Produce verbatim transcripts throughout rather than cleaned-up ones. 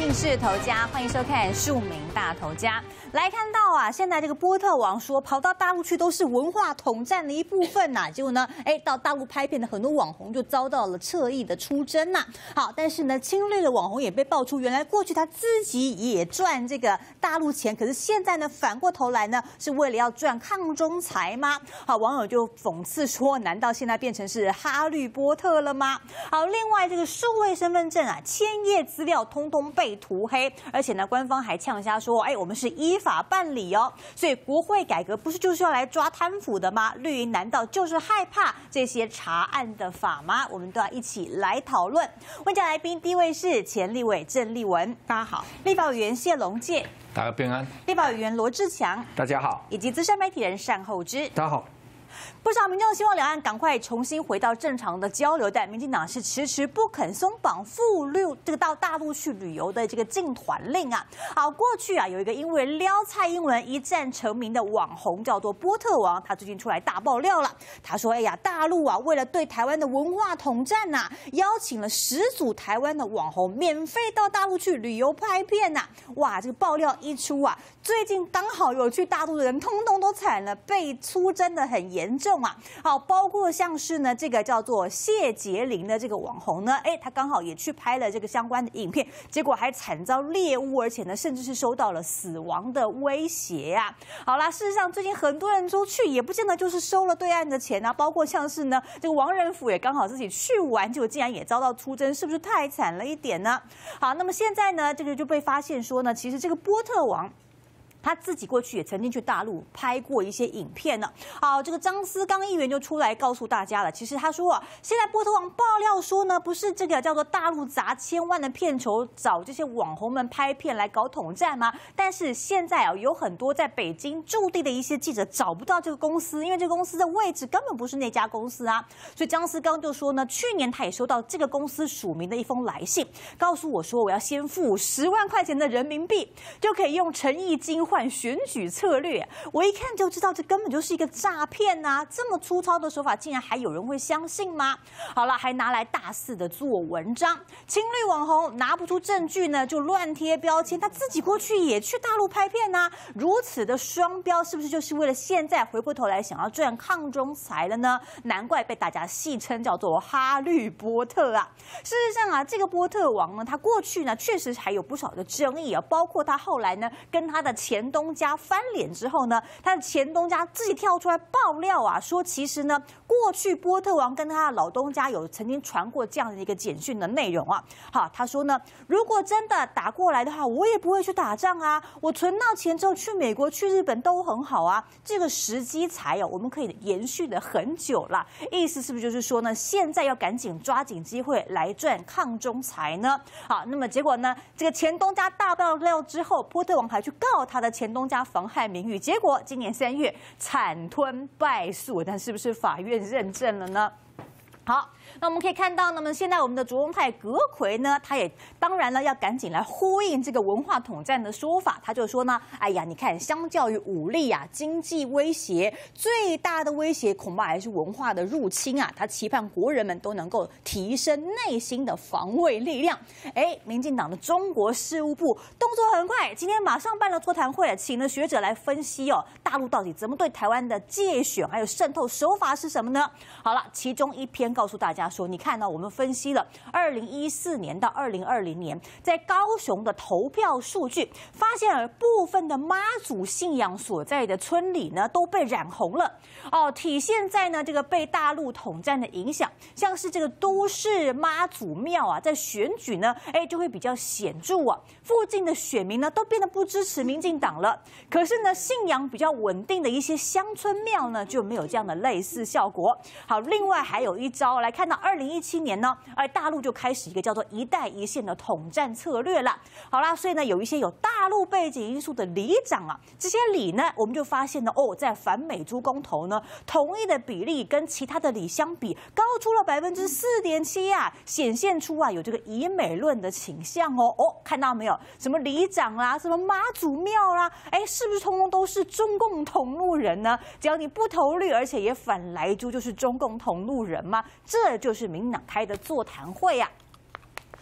进是头家，欢迎收看《庶民大头家》。来看到啊，现在这个波特王说跑到大陆去都是文化统战的一部分呐、啊，结果呢，哎，到大陆拍片的很多网红就遭到了侧翼的出征呐、啊。好，但是呢，亲绿的网红也被爆出，原来过去他自己也赚这个大陆钱，可是现在呢，反过头来呢，是为了要赚抗中财吗？好，网友就讽刺说，难道现在变成是哈绿波特了吗？好，另外这个数位身份证啊，千页资料通通被涂黑，而且呢，官方还呛瞎说，哎，我们是依法办理哦，所以国会改革不是就是要来抓贪腐的吗？绿营难道就是害怕这些查案的法吗？我们都要一起来讨论。问讲来宾，第一位是前立委郑丽文，大家好；立法委员谢龙介， 大家平安； 立法委员罗志强， 大家好； 以及资深媒体人单厚之， 大家好。 不少民众希望两岸赶快重新回到正常的交流，但民进党是迟迟不肯松绑赴陆这个到大陆去旅游的这个禁团令啊。好，过去啊有一个因为撩蔡英文一战成名的网红叫做波特王，他最近出来大爆料了。他说：“哎呀，大陆啊为了对台湾的文化统战呐、啊，邀请了十组台湾的网红免费到大陆去旅游拍片呐、啊。哇，这个爆料一出啊，最近刚好有去大陆的人通通都惨了，被出征的很严重。”啊，好，包括像是呢，这个叫做谢杰林的这个网红呢，哎，他刚好也去拍了这个相关的影片，结果还惨遭猎物，而且呢，甚至是收到了死亡的威胁啊。好啦，事实上最近很多人出去，也不见得就是收了对岸的钱啊，包括像是呢，这个王仁甫也刚好自己去玩，结果竟然也遭到出征，是不是太惨了一点呢？好，那么现在呢，这个就被发现说呢，其实这个波特王。他自己过去也曾经去大陆拍过一些影片呢。好，这个张思刚议员就出来告诉大家了，其实他说啊，现在波特王爆料说呢，不是这个叫做大陆砸千万的片酬找这些网红们拍片来搞统战吗？但是现在啊，有很多在北京驻地的一些记者找不到这个公司，因为这个公司的位置根本不是那家公司啊。所以张思刚就说呢，去年他也收到这个公司署名的一封来信，告诉我说我要先付十万块钱的人民币，就可以用诚意金换选举策略，我一看就知道这根本就是一个诈骗呐！这么粗糙的手法，竟然还有人会相信吗？好了，还拿来大肆的做文章，亲绿网红拿不出证据呢，就乱贴标签，他自己过去也去大陆拍片呐、啊，如此的双标，是不是就是为了现在回过头来想要赚抗中财了呢？难怪被大家戏称叫做哈绿波特啊！事实上啊，这个波特王呢，他过去呢确实还有不少的争议啊，包括他后来呢跟他的前东家翻脸之后呢，他的前东家自己跳出来爆料啊，说其实呢，过去波特王跟他的老东家有曾经传过这样的一个简讯的内容啊。好，他说呢，如果真的打过来的话，我也不会去打仗啊，我存到钱之后去美国、去日本都很好啊。这个时机财哦，我们可以延续的很久了。意思是不是就是说呢，现在要赶紧抓紧机会来赚抗中财呢？好，那么结果呢，这个前东家大爆料之后，波特王还去告他的前东家妨害名誉，结果今年三月惨吞败诉，但是不是法院认证了呢？好，那我们可以看到，那么现在我们的卓荣泰阁揆呢，他也当然了要赶紧来呼应这个文化统战的说法，他就说呢，哎呀，你看，相较于武力啊，经济威胁最大的威胁恐怕还是文化的入侵啊。他期盼国人们都能够提升内心的防卫力量。哎，民进党的中国事务部动作很快，今天马上办了座谈会，请了学者来分析哦，大陆到底怎么对台湾的介选还有渗透手法是什么呢？好了，其中一篇告诉大家说，你看呢，我们分析了二零一四年到二零二零年在高雄的投票数据，发现了部分的妈祖信仰所在的村里呢都被染红了哦，体现在呢这个被大陆统战的影响，像是这个都市妈祖庙啊，在选举呢，哎就会比较显著啊，附近的选民呢都变得不支持民进党了。可是呢，信仰比较稳定的一些乡村庙呢就没有这样的类似效果。好，另外还有一招来看到二零一七年呢，而大陆就开始一个叫做一带一线的统战策略了。好啦，所以呢，有一些有大陆背景因素的里长啊，这些里呢，我们就发现呢，哦，在反美猪公投呢，同意的比例跟其他的里相比，高出了百分之四点七啊，显现出啊有这个以美论的倾向哦。哦，看到没有？什么里长啦，什么妈祖庙啦，哎，是不是通通都是中共同路人呢？只要你不投绿，而且也反莱猪，就是中共同路人吗？这就是民党开的座谈会啊。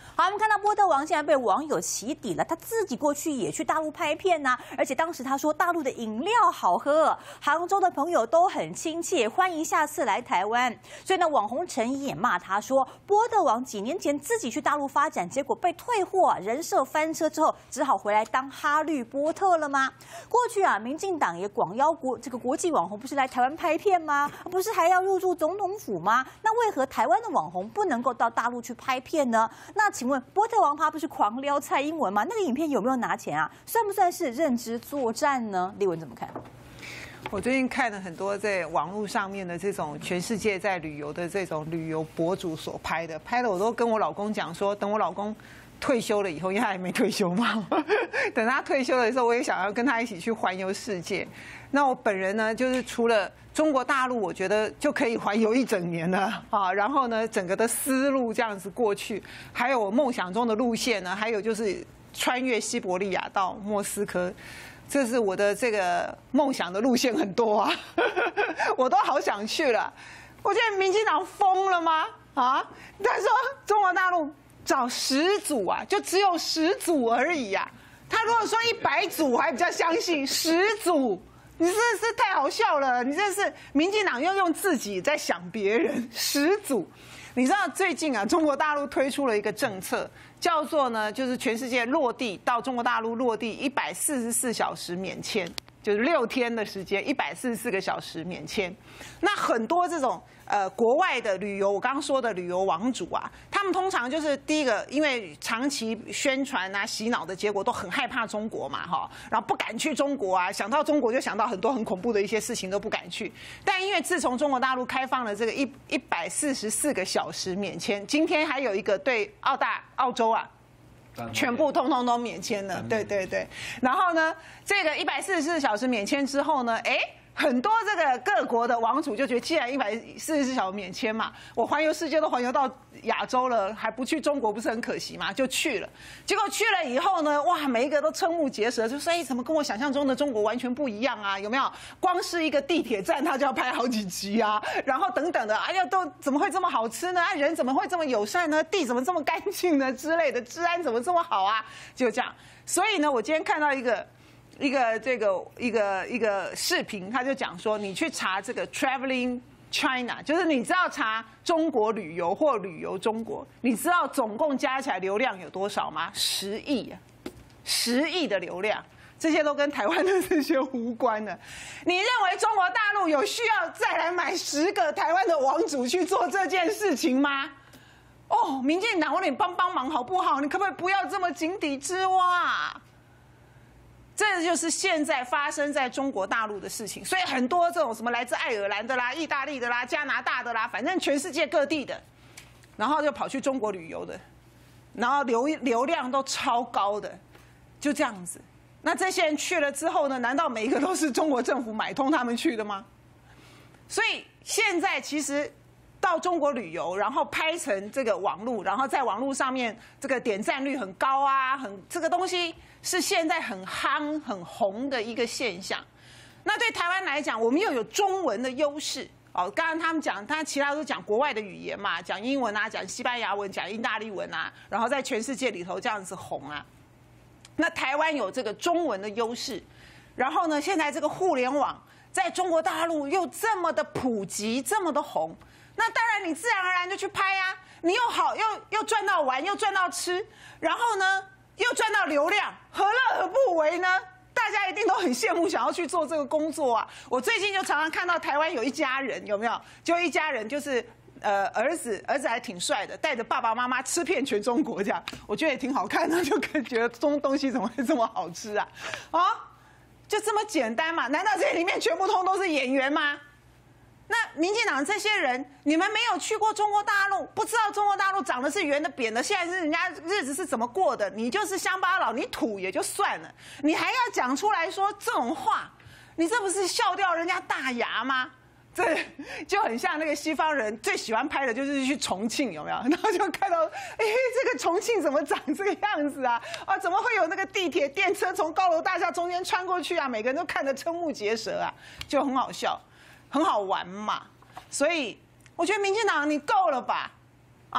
好，我们看到波特王现在被网友起底了，他自己过去也去大陆拍片呐、啊，而且当时他说大陆的饮料好喝，杭州的朋友都很亲切，欢迎下次来台湾。所以呢，网红陈怡也骂他说，波特王几年前自己去大陆发展，结果被退货，人设翻车之后，只好回来当哈利波特了吗？过去啊，民进党也广邀国这个国际网红不是来台湾拍片吗？不是还要入住总统府吗？那为何台湾的网红不能够到大陆去拍片呢？那请问波特王他不是狂撩蔡英文吗？那个影片有没有拿钱啊？算不算是认知作战呢？立文怎么看？ 我最近看了很多在网络上面的这种全世界在旅游的这种旅游博主所拍的，拍的我都跟我老公讲说，等我老公退休了以后，因为他还没退休嘛，等他退休的时候，我也想要跟他一起去环游世界。那我本人呢，就是除了中国大陆，我觉得就可以环游一整年了啊。然后呢，整个的思路这样子过去，还有我梦想中的路线呢，还有就是穿越西伯利亚到莫斯科，这是我的这个梦想的路线很多啊，我都好想去了。我觉得民进党疯了吗？啊，他说中国大陆找十组啊，就只有十组而已啊。他如果说一百组，我还比较相信，十组。你真的是太好笑了！你这是民进党又用自己在想别人，十组。你知道最近啊，中国大陆推出了一个政策，叫做呢，就是全世界落地到中国大陆落地一百四十四小时免签，就是六天的时间，一百四十四个小时免签。那很多这种呃国外的旅游，我刚刚说的旅游网主啊，他们通常就是第一个，因为长期宣传啊、洗脑的结果，都很害怕中国嘛，哈，然后不敢去中国啊，想到中国就想到很多很恐怖的一些事情都不敢去。但因为自从中国大陆开放了这个一一百四十四个小时免签，今天还有一个对澳大澳洲啊。全部通通都免签了，对对对。然后呢，这个一百四十四小时免签之后呢，哎，很多这个各国的网主就觉得，既然一百四十四小时免签嘛，我环游世界都环游到亚洲了，还不去中国不是很可惜吗？就去了。结果去了以后呢，哇，每一个都瞠目结舌，就说哎，怎么跟我想象中的中国完全不一样啊？有没有？光是一个地铁站，他就要拍好几集啊，然后等等的，哎呀，都怎么会这么好吃呢？啊，人怎么会这么友善呢？地怎么这么干净呢？之类的，治安怎么这么好啊？就这样。所以呢，我今天看到一个。一个这个一个一个视频，他就讲说，你去查这个 Traveling China， 就是你知道查中国旅游或旅游中国，你知道总共加起来流量有多少吗？十亿啊，十亿的流量，这些都跟台湾的这些无关的。你认为中国大陆有需要再来买十个台湾的网主去做这件事情吗？哦，民进党，我你帮帮忙好不好？你可不可以不要这么井底之蛙？这就是现在发生在中国大陆的事情，所以很多这种什么来自爱尔兰的啦、意大利的啦、加拿大的啦，反正全世界各地的，然后就跑去中国旅游的，然后流流量都超高的，就这样子。那这些人去了之后呢？难道每一个都是中国政府买通他们去的吗？所以现在其实到中国旅游，然后拍成这个网络，然后在网络上面这个点赞率很高啊，很这个东西。是现在很夯、很红的一个现象。那对台湾来讲，我们又有中文的优势哦。刚刚他们讲，他其他都讲国外的语言嘛，讲英文啊，讲西班牙文，讲意大利文啊，然后在全世界里头这样子红啊。那台湾有这个中文的优势，然后呢，现在这个互联网在中国大陆又这么的普及，这么的红，那当然你自然而然就去拍啊，你又好又又赚到玩，又赚到吃，然后呢？又赚到流量，何乐而不为呢？大家一定都很羡慕，想要去做这个工作啊！我最近就常常看到台湾有一家人，有没有？就一家人，就是呃儿子，儿子还挺帅的，带着爸爸妈妈吃遍全中国，这样我觉得也挺好看的，就感觉中东西怎么会这么好吃啊？啊，就这么简单嘛？难道这里面全部通都是演员吗？那民进党这些人，你们没有去过中国大陆，不知道中国大陆长的是圆的、扁的，现在是人家日子是怎么过的？你就是乡巴佬，你土也就算了，你还要讲出来说这种话，你这不是笑掉人家大牙吗？这就很像那个西方人最喜欢拍的就是去重庆，有没有？然后就看到，哎，这个重庆怎么长这个样子啊？啊，怎么会有那个地铁、电车从高楼大厦中间穿过去啊？每个人都看得瞠目结舌啊，就很好笑。很好玩嘛，所以我觉得民进党你够了吧？啊，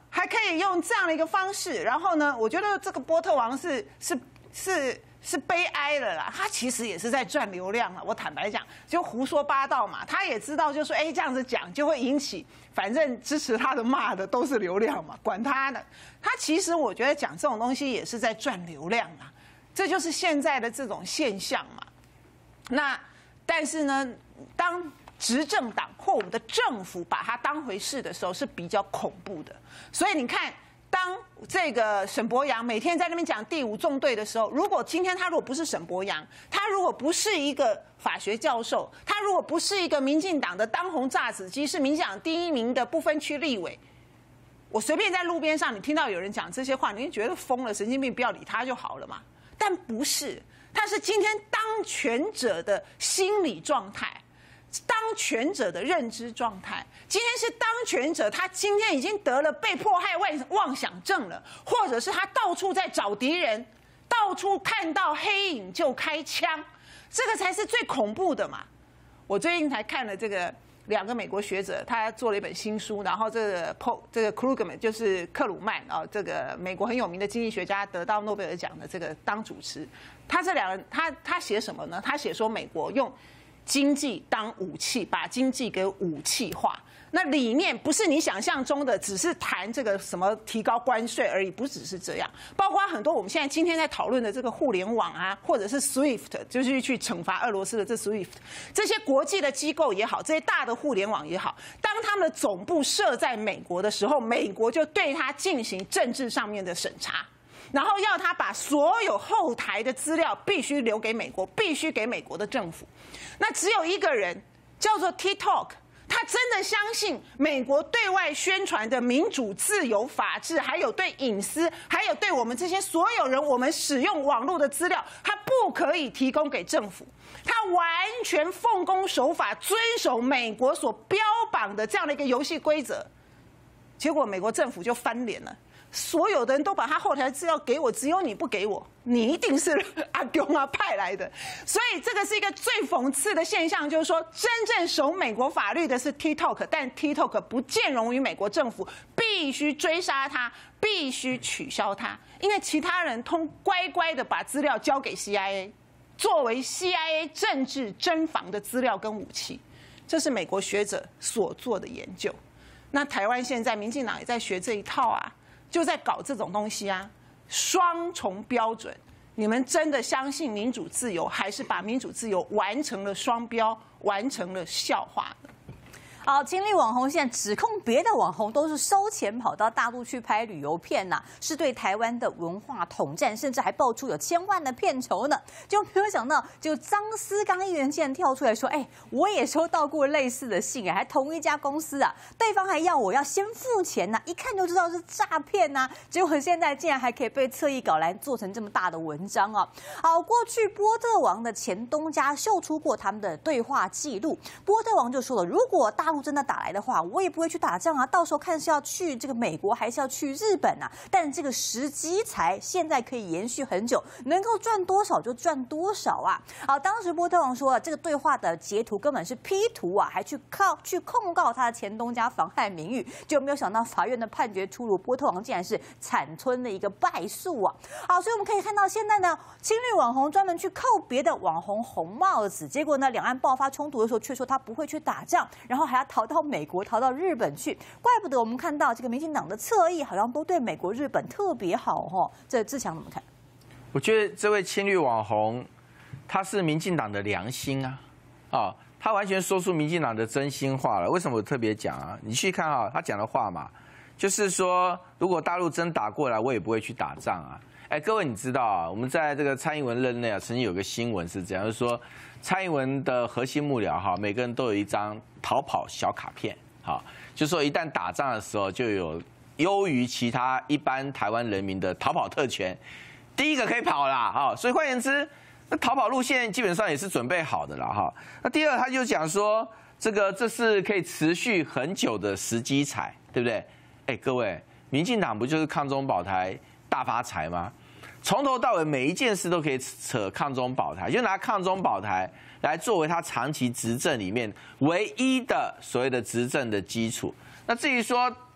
还可以用这样的一个方式，然后呢，我觉得这个波特王是是是是悲哀了啦，他其实也是在赚流量了。我坦白讲，就胡说八道嘛，他也知道，就说哎这样子讲就会引起，反正支持他的骂的都是流量嘛，管他的。他其实我觉得讲这种东西也是在赚流量嘛，这就是现在的这种现象嘛。那但是呢，当执政党或我们的政府把它当回事的时候，是比较恐怖的。所以你看，当这个沈伯洋每天在那边讲第五纵队的时候，如果今天他如果不是沈伯洋，他如果不是一个法学教授，他如果不是一个民进党的当红炸子鸡，是民进党第一名的不分区立委，我随便在路边上你听到有人讲这些话，你就觉得疯了，神经病，不要理他就好了嘛。但不是，他是今天当权者的心理状态。当权者的认知状态，今天是当权者，他今天已经得了被迫害妄想症了，或者是他到处在找敌人，到处看到黑影就开枪，这个才是最恐怖的嘛。我最近才看了这个两个美国学者，他做了一本新书，然后这个 Paul 这个 Krugman 就是克鲁曼啊，这个美国很有名的经济学家，得到诺贝尔奖的这个当主持。他这两个人，他他写什么呢？他写说美国用经济当武器，把经济给武器化。那理念不是你想象中的，只是谈这个什么提高关税而已，不只是这样。包括很多我们现在今天在讨论的这个互联网啊，或者是 SWIFT， 就是去惩罚俄罗斯的这 SWIFT， 这些国际的机构也好，这些大的互联网也好，当他们的总部设在美国的时候，美国就对它进行政治上面的审查。然后要他把所有后台的资料必须留给美国，必须给美国的政府。那只有一个人叫做 TikTok， 他真的相信美国对外宣传的民主、自由、法治，还有对隐私，还有对我们这些所有人，我们使用网络的资料，他不可以提供给政府。他完全奉公守法，遵守美国所标榜的这样的一个游戏规则。结果美国政府就翻脸了。所有的人都把他后台资料给我，只有你不给我，你一定是阿公啊派来的。所以这个是一个最讽刺的现象，就是说真正守美国法律的是 TikTok， 但 TikTok 不见容于美国政府，必须追杀他，必须取消他，因为其他人通乖乖的把资料交给 C I A， 作为 C I A 政治侦防的资料跟武器。这是美国学者所做的研究。那台湾现在民进党也在学这一套啊。就在搞这种东西啊，双重标准。你们真的相信民主自由，还是把民主自由完成了双标，完成了笑话呢？ 好，青绿网红现在指控别的网红都是收钱跑到大陆去拍旅游片呐、啊，是对台湾的文化统战，甚至还爆出有千万的片酬呢。就没有想到，就张思刚议员竟然跳出来说：“哎，我也收到过类似的信，哎，还同一家公司啊，对方还要我要先付钱呐、啊，一看就知道是诈骗呐、啊。结果现在竟然还可以被侧翼搞来做成这么大的文章啊！好，过去波特王的前东家秀出过他们的对话记录，波特王就说了，如果大陆真的打来的话，我也不会去打仗啊，到时候看是要去这个美国还是要去日本啊。但这个时机财现在可以延续很久，能够赚多少就赚多少啊。好，当时波特王说，这个对话的截图根本是 P 图啊，还去告去控告他的前东家妨害名誉，就没有想到法院的判决出炉，波特王竟然是惨吞的一个败诉啊。好，所以我们可以看到现在呢，青绿网红专门去扣别的网红红帽子，结果呢，两岸爆发冲突的时候却说他不会去打仗，然后还要逃到美国逃到日本去，怪不得我们看到这个民进党的侧翼好像都对美国、日本特别好哦。这志强怎么看？ 我觉得这位青绿网红，他是民进党的良心啊，啊，他完全说出民进党的真心话了。为什么我特别讲啊？你去看啊，他讲的话嘛，就是说，如果大陆真打过来，我也不会去打仗啊。哎，各位你知道啊，我们在这个蔡英文任内啊，曾经有个新闻是这样，就是说蔡英文的核心幕僚哈，每个人都有一张逃跑小卡片，哈，就是说一旦打仗的时候，就有优于其他一般台湾人民的逃跑特权，第一个可以跑啦，哈，所以换言之，那逃跑路线基本上也是准备好的啦，哈。那第二，他就讲说，这个这是可以持续很久的时机财，对不对？哎，各位，民进党不就是抗中保台大发财吗？从头到尾每一件事都可以扯抗中保台，就拿抗中保台来作为他长期执政里面唯一的所谓的执政的基础。那至于说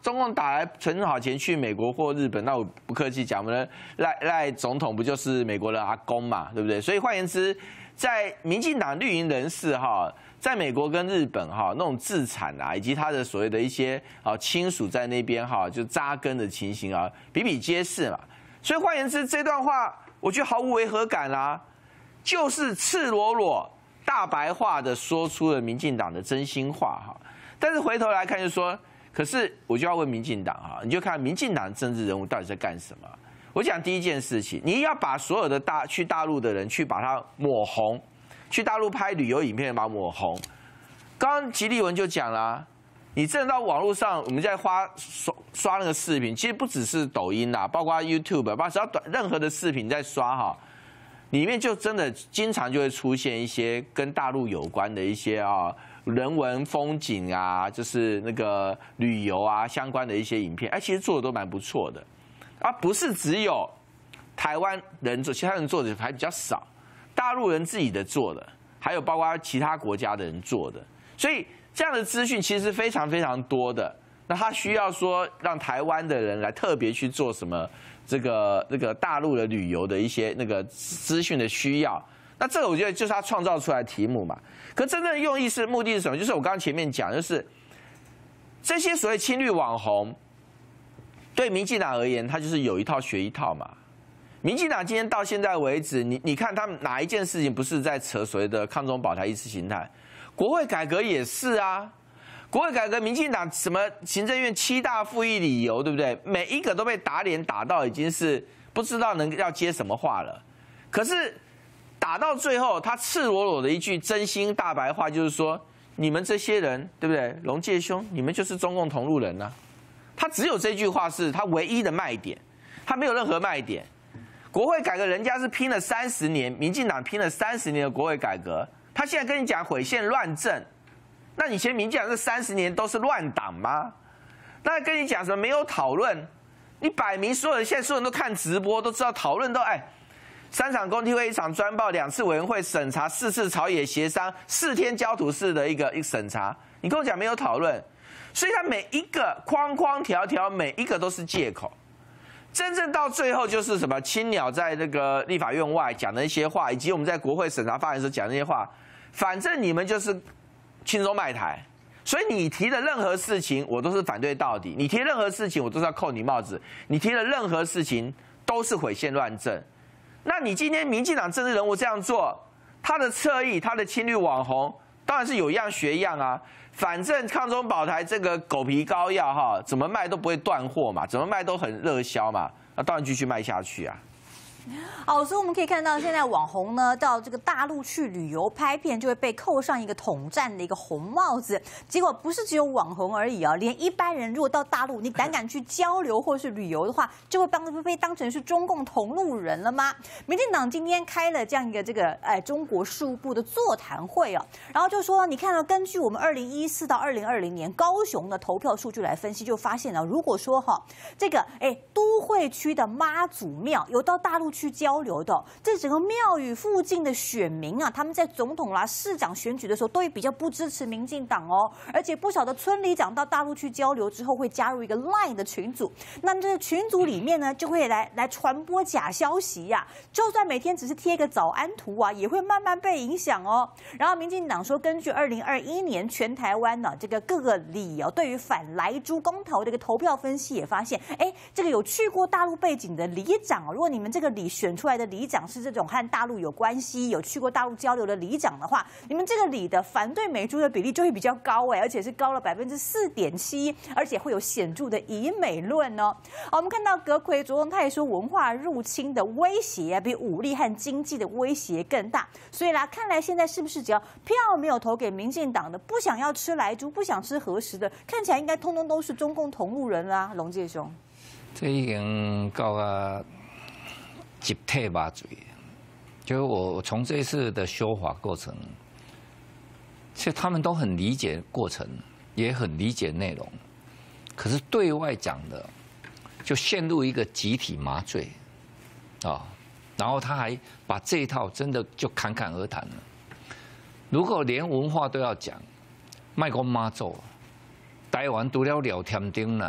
中共打来存好钱去美国或日本，那我不客气讲，我们的赖赖总统不就是美国的阿公嘛，对不对？所以换言之，在民进党绿营人士哈，在美国跟日本哈那种自产啊，以及他的所谓的一些啊亲属在那边哈就扎根的情形啊，比比皆是嘛。所以换言之，这段话我觉得毫无违和感啦、啊，就是赤裸裸、大白话的说出了民进党的真心话哈。但是回头来看，就说。可是我就要问民进党哈，你就看民进党政治人物到底在干什么？我讲第一件事情，你要把所有的大去大陆的人去把它抹红，去大陆拍旅游影片把它抹红。刚刚吉利文就讲了，你真的到网络上，我们在花刷刷那个视频，其实不只是抖音啦，包括 YouTube， 把只要短任何的视频在刷哈，里面就真的经常就会出现一些跟大陆有关的一些啊。人文风景啊，就是那个旅游啊相关的一些影片，哎，其实做的都蛮不错的，而不是只有台湾人做，其他人做的还比较少，大陆人自己的做的，还有包括其他国家的人做的，所以这样的资讯其实非常非常多的。那他需要说让台湾的人来特别去做什么这个那个大陆的旅游的一些那个资讯的需要。那这个我觉得就是他创造出来的题目嘛。可真正的用意是目的是什么？就是我刚刚前面讲，就是这些所谓亲绿网红，对民进党而言，他就是有一套学一套嘛。民进党今天到现在为止，你你看他们哪一件事情不是在扯所谓的抗中保台意识形态？国会改革也是啊，国会改革，民进党什么行政院七大复议理由，对不对？每一个都被打脸打到已经是不知道能要接什么话了。可是。打到最后，他赤裸裸的一句真心大白话，就是说，你们这些人，对不对？龙介兄，你们就是中共同路人啊！他只有这句话是他唯一的卖点，他没有任何卖点。国会改革，人家是拼了三十年，民进党拼了三十年的国会改革，他现在跟你讲毁宪乱政，那以前民进党这三十年都是乱党吗？那跟你讲什么没有讨论？你摆明所有人现在所有人都看直播，都知道讨论都哎。三场公听会，一场专报，两次委员会审查，四次朝野协商，四天焦土式的一个一个审查。你跟我讲没有讨论，所以他每一个框框条条，每一个都是借口。真正到最后就是什么？青鸟在那个立法院外讲的一些话，以及我们在国会审查发言时讲的那些话，反正你们就是亲中卖台。所以你提的任何事情，我都是反对到底；你提任何事情，我都是要扣你帽子；你提的任何事情，都是毁宪乱政。那你今天民进党政治人物这样做，他的侧翼，他的亲绿网红，当然是有样学样啊。反正抗中保台这个狗皮膏药哈，怎么卖都不会断货嘛，怎么卖都很热销嘛，那当然继续卖下去啊。 好，所以我们可以看到，现在网红呢到这个大陆去旅游拍片，就会被扣上一个统战的一个红帽子。结果不是只有网红而已啊，连一般人如果到大陆，你胆敢去交流或是旅游的话，就会当被当成是中共同路人了吗？民进党今天开了这样一个这个哎中国事务部的座谈会啊，然后就说，你看到根据我们二零一四到二零二零年高雄的投票数据来分析，就发现了，如果说哈这个哎都会区的妈祖庙有到大陆去交流的，这整个庙宇附近的选民啊，他们在总统啦、市长选举的时候，都会比较不支持民进党哦。而且不少的村里长到大陆去交流之后，会加入一个 LINE 的群组，那这个群组里面呢，就会来来传播假消息呀、啊。就算每天只是贴个早安图啊，也会慢慢被影响哦。然后民进党说，根据二零二一年全台湾呢、啊、这个各个里哦，对于反莱猪公投的一个投票分析，也发现，哎，这个有去过大陆背景的里长，如果你们这个里选出来的里长是这种和大陆有关系、有去过大陆交流的里长的话，你们这个里的反对美猪的比例就会比较高哎，而且是高了百分之四点七，而且会有显著的以美论哦。好，我们看到阁揆着重他也说，文化入侵的威胁啊，比武力和经济的威胁更大。所以啦，看来现在是不是只要票没有投给民进党的，不想要吃莱猪、不想吃核食的，看起来应该通通都是中共同路人啦、啊？龙介兄， 这已经到啊。集体麻醉，就是我从这一次的修法过程，其实他们都很理解过程，也很理解内容，可是对外讲的就陷入一个集体麻醉啊，然后他还把这一套真的就侃侃而谈了。如果连文化都要讲，卖讲妈祖，台湾除了聊天丁啦，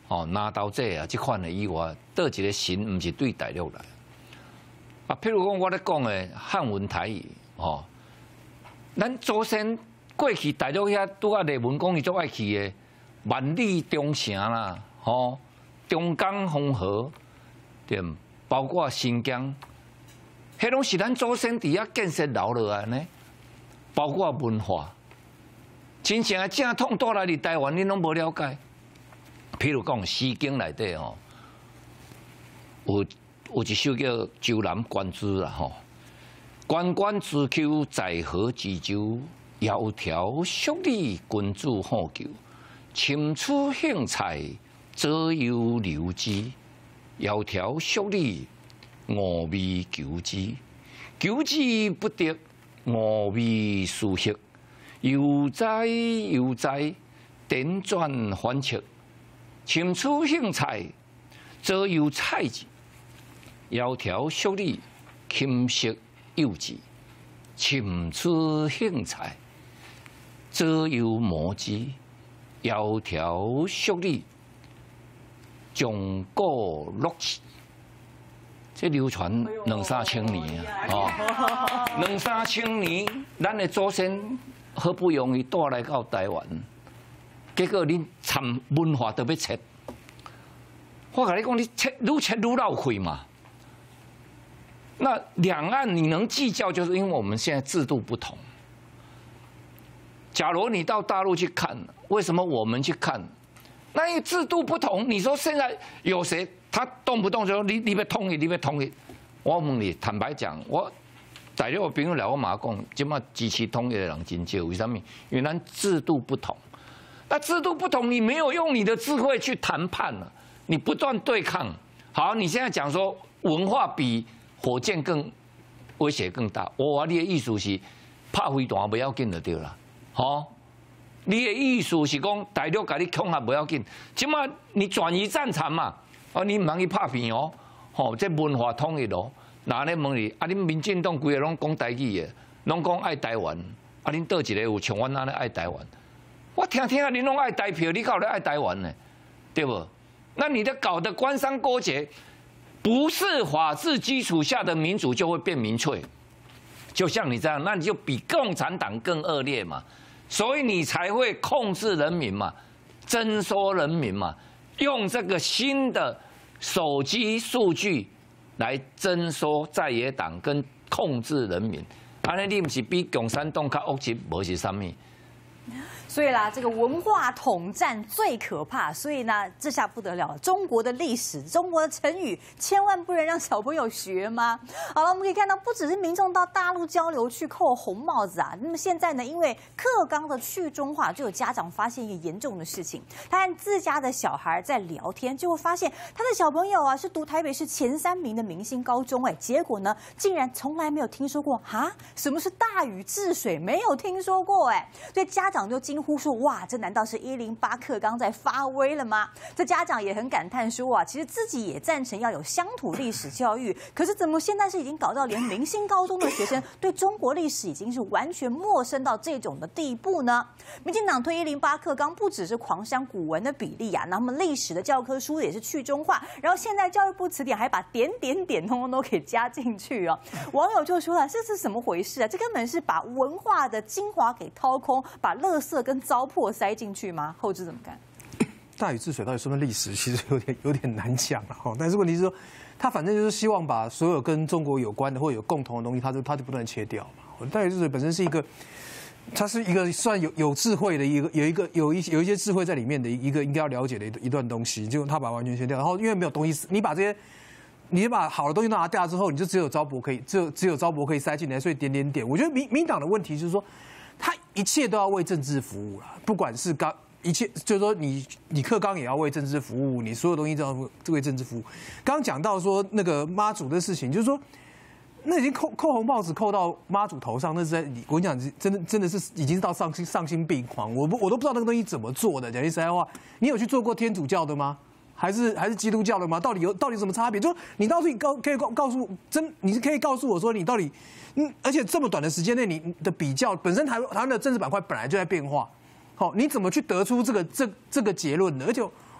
哦，拿刀这啊，这款的以外，倒一个神，唔是对大陆来。啊，譬如讲我咧讲的汉文台语，哦，咱祖先过去大陆遐拄啊，例文讲伊足爱去的万里长城啦，吼，中港黄河，对，包括新疆，迄拢是咱祖先伫遐建设留落来呢，包括文化。真正正统倒来伫台湾，你拢无了解。譬如讲《诗经》内底吼，有有一首叫《周南关雎》啦吼。关关雎丘，在河之洲。窈窕淑女，君子好逑。深处荇菜，左右流之。窈窕淑女，峨眉求之。求之不得，峨眉思色。悠哉悠哉，辗转反侧。深处荇菜，左右采之。窈窕淑女，琴瑟友之。深处荇菜，左右磨之。窈窕淑女，钟鼓乐器。这流传两三千年啊！哦，两三千年，咱的祖先好不容易带来到台湾，结果恁掺文化都要切。我跟你讲，你切愈切愈闹亏嘛。那两岸你能计较，就是因为我们现在制度不同。假如你到大陆去看，为什么我们去看？那因为制度不同。你说现在有谁他动不动就说你你要统一，你要统一？我问你，坦白讲，我大陆朋友来我马讲，即马支持统一的人真少，为什么？因为咱制度不同。那制度不同，你没有用你的智慧去谈判了，你不断对抗。好，你现在讲说文化比火箭更威胁更大，我话你的意思是拍飞弹不要紧就对了，好。你的意思是讲大陆甲你恐吓不要紧，即马你转移战场嘛，啊你唔通去拍片哦，吼这文化统一咯。那咧问你，啊恁民进党规个拢讲台语的，拢讲爱台湾，啊恁倒一个有像阮安尼爱台湾？我听听啊，恁拢爱台票，你搞咧爱台湾呢？对不？那你的搞的官商勾结，不是法治基础下的民主就会变民粹，就像你这样，那你就比共产党更恶劣嘛。所以你才会控制人民嘛，征收人民嘛，用这个新的手机数据来征收在野党跟控制人民。安尼你不是比共产党较恶极，无是啥物？ 所以啦，这个文化统战最可怕，所以呢，这下不得了了。中国的历史、中国的成语，千万不能让小朋友学吗？好了，我们可以看到，不只是民众到大陆交流去扣红帽子啊，那么现在呢，因为课纲的去中化，就有家长发现一个严重的事情，他和自家的小孩在聊天，就会发现他的小朋友啊是读台北市前三名的明星高中，哎，结果呢，竟然从来没有听说过啊，什么是大禹治水，没有听说过，哎，所以家长就惊呼说：“哇，这难道是一零八课纲在发威了吗？”这家长也很感叹说：“啊，其实自己也赞成要有乡土历史教育，可是怎么现在是已经搞到连明星高中的学生对中国历史已经是完全陌生到这种的地步呢？”民进党推一零八课纲，不只是狂删古文的比例啊，那么历史的教科书也是去中化，然后现在教育部词典还把点点点通通都给加进去哦。网友就说了：“这是怎么回事啊？这根本是把文化的精华给掏空，把垃圾跟糟粕塞进去吗？”后知怎么看？ 大禹治水到底算不算历史，其实有点有点难讲了哈。但是问题是说，他反正就是希望把所有跟中国有关的或有共同的东西，他就他就不断切掉嘛。大禹治水本身是一个，它是一个算有有智慧的一个，有一个有一有一些智慧在里面的一个应该要了解的一段东西，就他把它完全切掉，然后因为没有东西，你把这些。你把好的东西拿掉之后，你就只有糟粕可以，只有只有糟粕可以塞进来，所以点点点。我觉得民民党的问题就是说，他一切都要为政治服务啦，不管是刚一切，就是说你你课纲也要为政治服务，你所有东西都要为政治服务。刚刚讲到说那个妈祖的事情，就是说那已经扣扣红帽子扣到妈祖头上，那是在我跟你讲，真的真的是已经是到丧心丧心病狂。我不我都不知道那个东西怎么做的。讲句实在话，你有去做过天主教的吗？还是还是基督教的吗？到底有到底什么差别？就是你到底告可以告告诉真，你是可以告诉我说你到底，嗯，而且这么短的时间内，你的比较本身台台湾的政治板块本来就在变化，好，你怎么去得出这个这这个结论呢？而且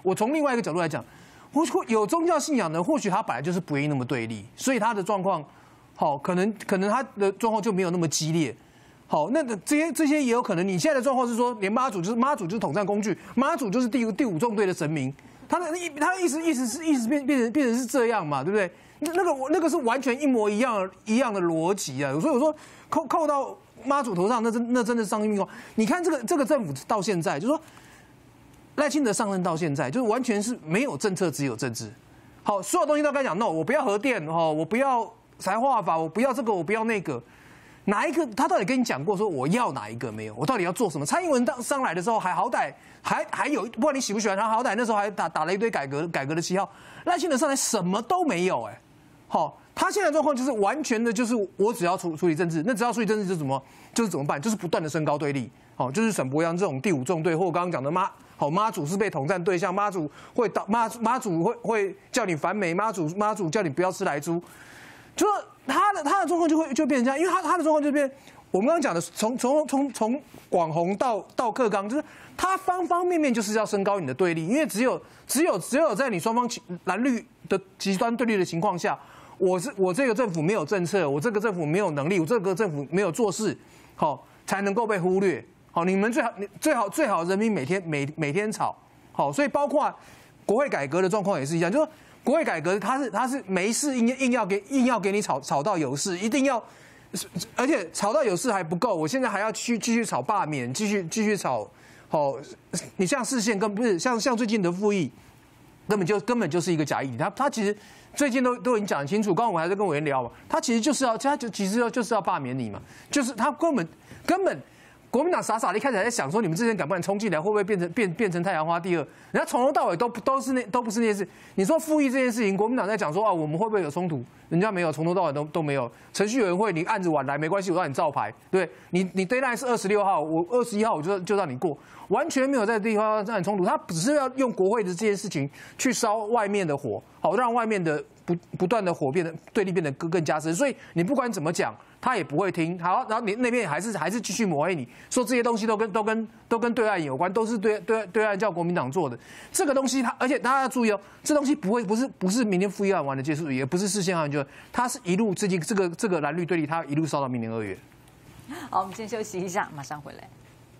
我从另外一个角度来讲，或许有宗教信仰的，或许他本来就是不愿意那么对立，所以他的状况，好，可能可能他的状况就没有那么激烈。好，那这些这些也有可能。你现在的状况是说，连妈祖就是妈祖就是统战工具，妈祖就是第第五纵队的神明，他的意他的意思意思是意思变变成变成是这样嘛，对不对？那那个那个是完全一模一样一样的逻辑啊，所以我说扣扣到妈祖头上，那真那真的是丧心病狂。你看这个这个政府到现在，就是说赖清德上任到现在，就是完全是没有政策，只有政治。好，所有东西都该讲 no， 我不要核电哦，我不要财化法，我不要这个，我不要那个。哪一个他到底跟你讲过说我要哪一个没有？我到底要做什么？蔡英文当上来的时候还好歹还还有，不管你喜不喜欢他，好歹那时候还打打了一堆改革改革的旗号。赖清德上来什么都没有哎、欸，好，他现在的状况就是完全的就是我只要处处理政治，那只要处理政治就怎么就是怎么办？就是不断的升高对立，好，就是沈伯洋这种第五纵队，或我刚刚讲的妈好妈祖是被统战对象，妈祖会导妈妈祖会会叫你反美，妈祖妈祖叫你不要吃莱猪，就是他的他的状况就会就变成这样，因为他他的状况就变，我们刚刚讲的从从从从广弘到到克刚，就是他方方面面就是要升高你的对立，因为只有只有只有在你双方蓝绿的极端对立的情况下，我是我这个政府没有政策，我这个政府没有能力，我这个政府没有做事，好才能够被忽略。好，你们最好你最好最好人民每天每每天吵，好，所以包括国会改革的状况也是一样，就是国会改革它是它是没事硬硬要给硬要给你吵吵到有事，一定要，而且吵到有事还不够，我现在还要去继续吵罢免，继续继续吵，好，你像市县跟不是像像最近的复议，根本就根本就是一个假议题，他他其实最近都都已经讲清楚，刚刚我还在跟委员聊嘛，他其实就是要他就其实要就是要罢免你嘛，就是他根本根本。国民党傻傻的一开始还在想说，你们之前敢不敢冲进来，会不会变成变变成太阳花第二？人家从头到尾都都是那都不是那件事。你说复议这件事情，国民党在讲说啊，我们会不会有冲突？人家没有，从头到尾都都没有。程序委员会你案子晚来没关系，我让你照排，对你你 deadline 是二十六号，我二十一号我就就让你过，完全没有在地方上冲突。他只是要用国会的这件事情去烧外面的火，好让外面的不不断的火变得对立变得更更加深。所以你不管怎么讲。他也不会听，好，然后你那边还是还是继续抹黑你，说这些东西都跟都跟都跟对岸有关，都是对对对岸叫国民党做的。这个东西他，而且大家要注意哦，这东西不会不是不是明天复议案完的结束，也不是事先案就，它是一路最近这个这个蓝绿对立，它一路烧到明年二月。 好，我们先休息一下，马上回来。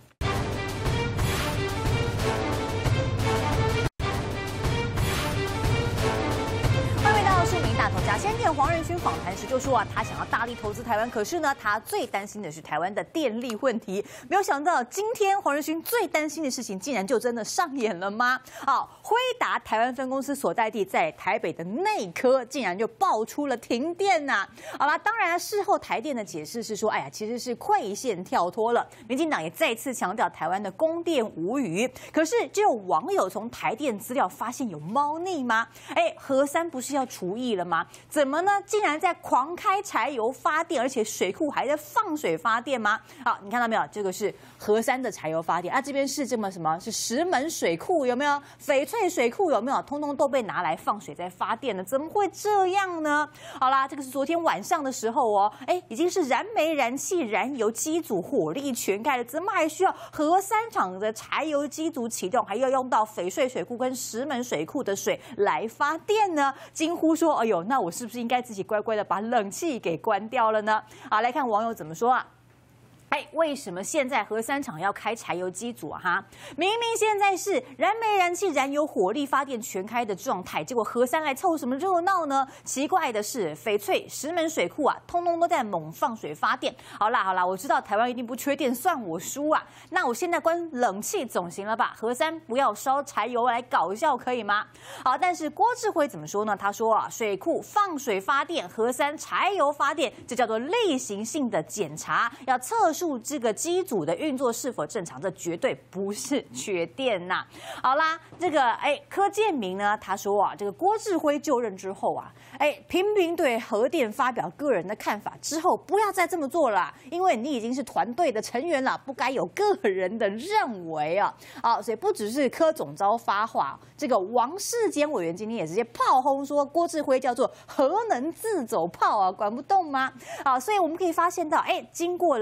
大头家先电黄仁勋访谈时就说啊，他想要大力投资台湾，可是呢，他最担心的是台湾的电力问题。没有想到今天黄仁勋最担心的事情，竟然就真的上演了吗？好，辉达台湾分公司所在地在台北的内科，竟然就爆出了停电呐、啊！好啦，当然事后台电的解释是说，哎呀，其实是馈线跳脱了。民进党也再次强调台湾的供电无虞。可是就有网友从台电资料发现有猫腻吗？哎，核三不是要除役了吗？怎么呢？竟然在狂开柴油发电，而且水库还在放水发电吗？好，你看到没有？这个是核三的柴油发电啊，这边是这么什么？是石门水库有没有？翡翠水库有没有？通通都被拿来放水在发电了，怎么会这样呢？好啦，这个是昨天晚上的时候哦，哎，已经是燃煤、燃气、燃油机组火力全开了，怎么还需要核三厂的柴油机组启动，还要用到翡翠水库跟石门水库的水来发电呢？惊呼说：“哎呦！”那我是不是应该自己乖乖的把冷气给关掉了呢？好，来看网友怎么说啊。哎，为什么现在核三厂要开柴油机组啊？哈，明明现在是燃煤、燃气、燃油、火力发电全开的状态，结果核三来凑什么热闹呢？奇怪的是，翡翠、石门水库啊，通通都在猛放水发电。好啦好啦，我知道台湾一定不缺电，算我输啊。那我现在关冷气总行了吧？核三不要烧柴油来搞笑可以吗？好，但是郭志辉怎么说呢？他说啊，水库放水发电，核三柴油发电，这叫做例行性的检查，要测试。这个机组的运作是否正常？这绝对不是缺电呐、啊！好啦，这个哎，柯建铭呢，他说啊，这个郭志辉就任之后啊，哎，频频对核电发表个人的看法之后，不要再这么做了，因为你已经是团队的成员了，不该有个人的认为啊。好，所以不只是柯总召发话，这个王世坚委员今天也直接炮轰说郭志辉叫做核能自走炮啊，管不动吗？啊，所以我们可以发现到，哎，经过了绿营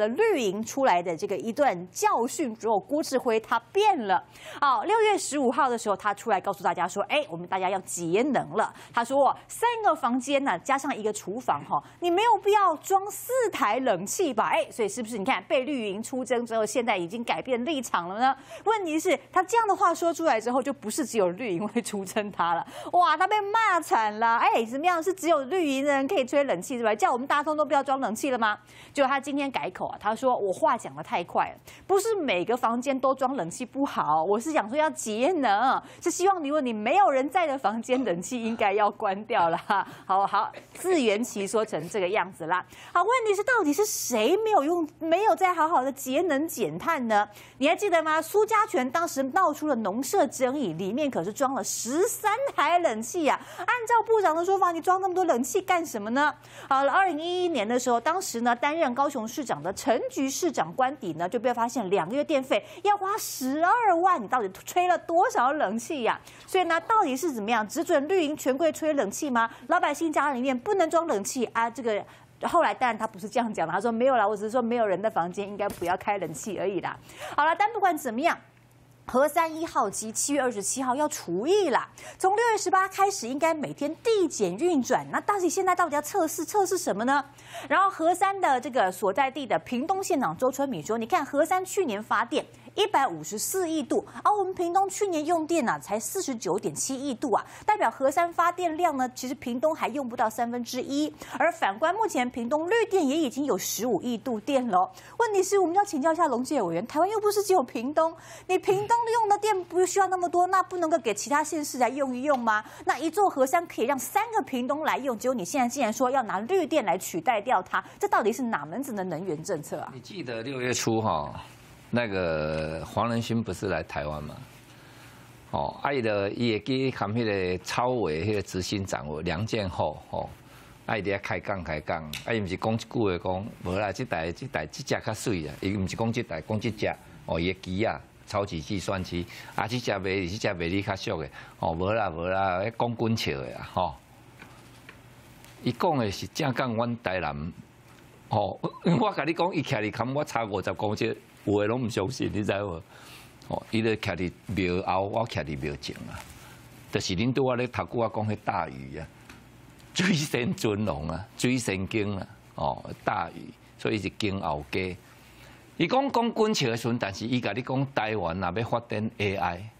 营出来的这个一段教训之后，郭志辉他变了。好，六月十五号的时候，他出来告诉大家说，哎，我们大家要节能了。他说，三个房间呢、啊，加上一个厨房哈，你没有必要装四台冷气吧？哎，所以是不是你看被绿营出征之后，现在已经改变立场了呢？问题是，他这样的话说出来之后，就不是只有绿营会出征他了，哇，他被骂惨了。哎，怎么样？是只有绿营的人可以吹冷气是吧？叫我们大通都不要装冷气了吗？结果他今天改口啊，他说我话讲得太快了，不是每个房间都装冷气不好，我是想说要节能，是希望如果你没有人在的房间，冷气应该要关掉了。好好，自圆其说成这个样子啦。好，问题是到底是谁没有用，没有在好好的节能减碳呢？你还记得吗？苏家全当时闹出了农舍争议，里面可是装了十三台冷气啊。按照部长的说法，你装那么多冷气干什么呢？好了，二零一一年的时候，当时呢担任高雄市长的陈菊市长官邸呢，就被发现两个月电费要花十二万，你到底吹了多少冷气呀、啊？所以呢，到底是怎么样？只准绿营权贵吹冷气吗？老百姓家里面不能装冷气啊？这个。后来当然他不是这样讲的，他说没有啦，我只是说没有人的房间应该不要开冷气而已啦。好了，但不管怎么样。核三一号机七月二十七号要除役啦，从六月十八开始应该每天递减运转。那到底现在到底要测试测试什么呢？然后核三的这个所在地的屏东县长周春米说，你看核三去年发电一百五十四亿度，而我们屏东去年用电啊才四十九点七亿度啊，代表核三发电量呢，其实屏东还用不到三分之一。而反观目前屏东绿电也已经有十五亿度电了。问题是我们要请教一下龙介委员，台湾又不是只有屏东，你屏东用的电不需要那么多，那不能够给其他县市来用一用吗？那一座核三可以让三个屏东来用，结果你现在竟然说要拿绿电来取代掉它，这到底是哪门子的能源政策啊？ 你记得六月初哈？那个黄仁勋不是来台湾嘛？哦，啊，伊的伊会去含迄个超委迄个执行长哦梁建厚哦，啊，伊伫遐开讲开讲，啊，伊毋是讲一句话讲，无啦，即台即台即只较水啊，伊毋是讲即台讲即只哦，伊的机啊，超级计算机啊，即只卖即只卖你较俗的哦，无啦无啦，迄讲滚笑的啊，吼，伊讲的是正讲阮台南，哦，我甲你讲，伊徛伫坎我差五十公尺。有诶拢唔相信，你知无？哦，伊咧徛伫庙后，我徛伫庙前啊。就是恁拄我咧头句我讲迄大禹啊，水仙尊龙啊，水仙经啊，哦，大禹，所以是经后家。伊讲讲滚笑诶时阵，但是伊甲你讲台湾若要发展 A I，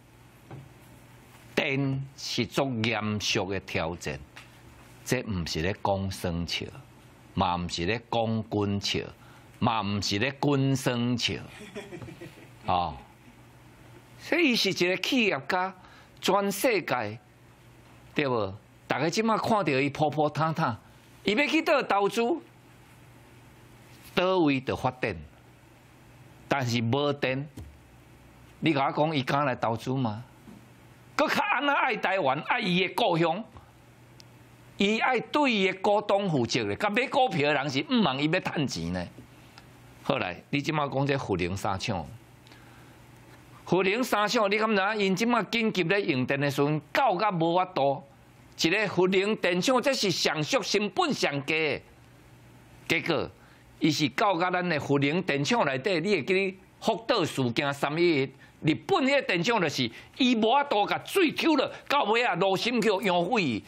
电是足严肃诶挑战。这毋是咧讲生笑，嘛毋是咧讲滚笑。嘛毋是咧滚生笑，哦，所以伊是一个企业家，全世界对无？大家即马看到伊破破塌塌，伊要去倒投资，倒位就发电，但是无电，你甲我讲伊敢来投资吗？佮较安那爱台湾，爱伊的故乡，伊爱对伊的股东负责咧。甲买股票的人是毋望伊要趁钱呢。后来，你即马讲这富宁三厂，富宁三厂，你敢知？因即马紧急咧用电的时阵，到甲无法度。一个富宁电厂，这是上俗、成本上低的。结果，伊是到甲咱的富宁电厂内底，你会记哩福岛事件三一一，日本迄个电厂就是伊无法度甲水抽了，到尾啊落心去用毁。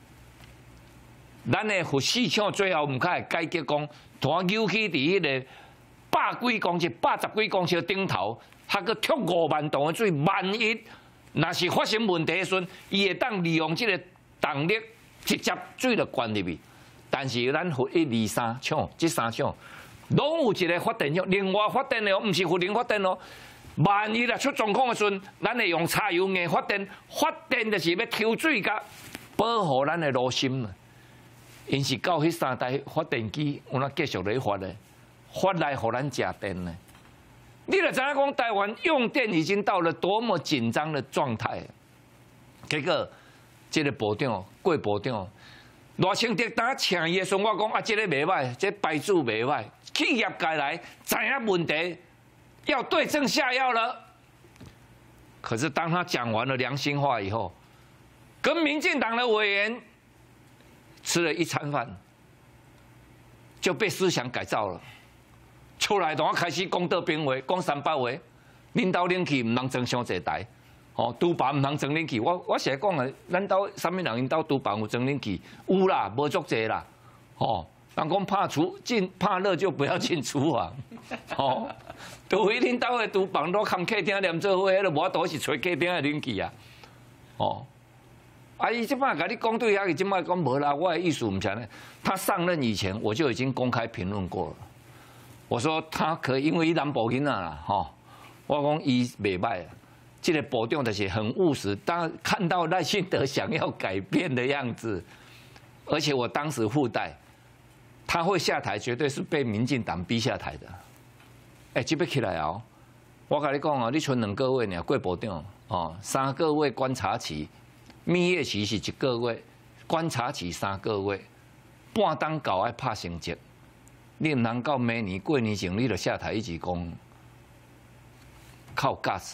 咱的富市厂最后毋较会改革讲，团扭起伫迄个。百几公尺、百十几公尺顶头，还阁抽五万吨的水。万一若是发生问题的时阵，伊会当利用这个动力直接水就灌入去。但是咱富一、二、三厂，这三厂拢有一个发电厂，另外发电的哦，毋是富宁发电哦。万一若出状况的时阵，咱会用柴油硬发电，发电就是要抽水甲保护咱的路心。因是到迄三台发电机，有哪继续咧发咧？发来互咱食电呢？你就知影讲台湾用电已经到了多么紧张的状态。结果，这个部长郭部长，赖清德当请伊的时候，我讲啊，这个袂歹，这牌子袂歹，企业界来知影问题，要对症下药了。可是当他讲完了良心话以后，跟民进党的委员吃了一餐饭，就被思想改造了。 出来同我开始讲道兵话，讲三百话，恁兜冷气唔通装伤济台，哦，厨房唔通装冷气。我我是讲啊，咱兜啥物人因兜厨房有装冷气？有啦，无足济啦，哦。人讲怕厨进怕热就不要进厨房，哦，除非恁兜的厨房都看客厅连做伙，迄个无都是吹客厅的冷气啊，哦。啊，伊即摆甲你讲对遐个，即摆讲无啦，我的意思唔是呢。他上任以前，我就已经公开评论过了。我说他可以，因为伊南部囡仔啦，吼，我讲伊袂歹，这个部长就是很务实。当看到赖清德想要改变的样子，而且我当时附带，他会下台，绝对是被民进党逼下台的。哎、欸，这要起来哦！我跟你讲哦，你剩两个月呢，过部长哦，三个月观察期。蜜月期是一个月，观察期三个月，半当搞爱拍成绩。你唔通到明年过年前你就下台一直讲，靠 gas。